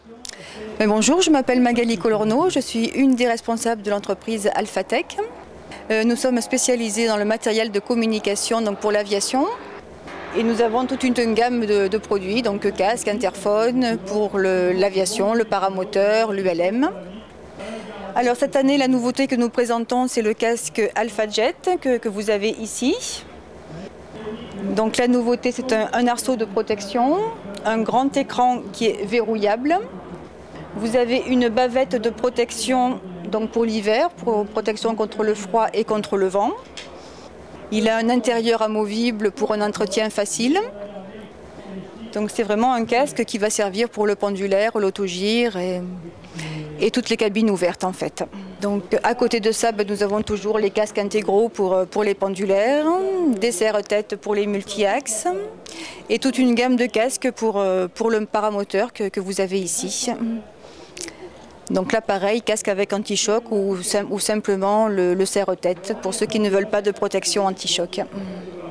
Bonjour, je m'appelle Magali Colorno, je suis une des responsables de l'entreprise Alphatech. Nous sommes spécialisés dans le matériel de communication donc pour l'aviation. Et nous avons toute une gamme de produits, donc casques, interphones pour l'aviation, le paramoteur, l'ULM. Alors cette année, la nouveauté que nous présentons, c'est le casque AlphaJet que vous avez ici. Donc la nouveauté, c'est un arceau de protection, un grand écran qui est verrouillable. Vous avez une bavette de protection donc pour l'hiver, pour protection contre le froid et contre le vent. Il a un intérieur amovible pour un entretien facile. Donc c'est vraiment un casque qui va servir pour le pendulaire, l'autogire et toutes les cabines ouvertes en fait. Donc à côté de ça, nous avons toujours les casques intégraux pour les pendulaires, des serre-têtes pour les multi-axes et toute une gamme de casques pour le paramoteur que vous avez ici. Donc là pareil, casque avec anti-choc ou simplement le serre-tête pour ceux qui ne veulent pas de protection anti-choc.